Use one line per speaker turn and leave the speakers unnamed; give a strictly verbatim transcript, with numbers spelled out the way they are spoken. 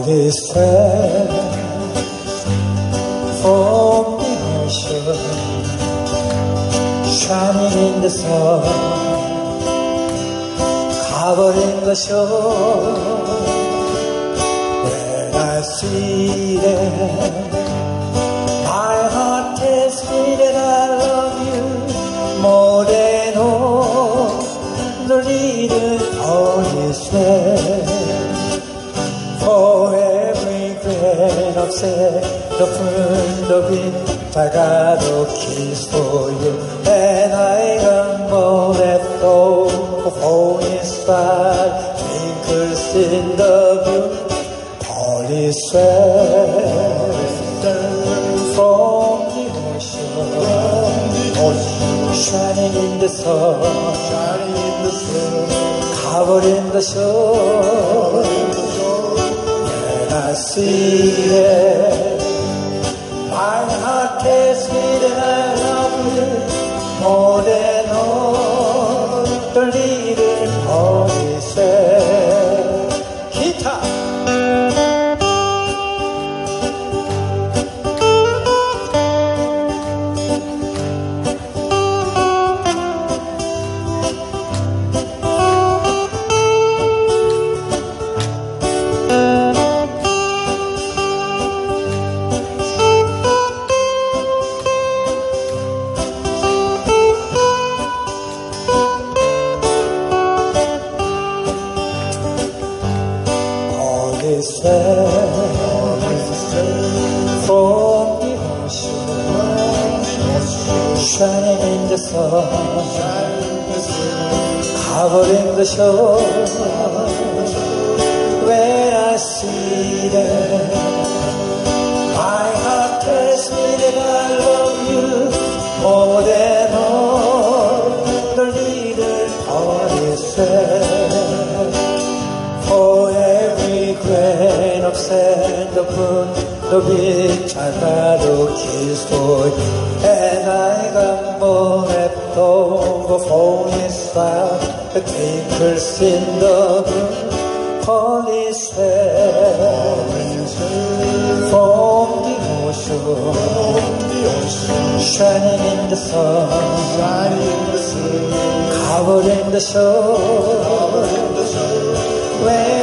Holy sweat from the ocean, shining in the sun, covering the shore. When I see them, my heart tells me that I love you more than all the little holy sweat. For every grain of sand, the fruit of it, I got a kiss for you. And I got more that all of holy sweat twinkles in the blue. Holy sweat from the ocean, shining in the sun, shining in the sun, covering the shore. I see it, my heart tells me that I love you more than all the little holy sweat. Guitar. From the ocean, shining in the sun, covering the shore. When I see them, my heart tells me that I love you more than all the little holy sweat. For every grain of sand, the fruit of which I got a kiss for you. And I got more left over for this fire that twinkles in the blue. Holy sweat from the ocean, shining in the sun, covering the shore. When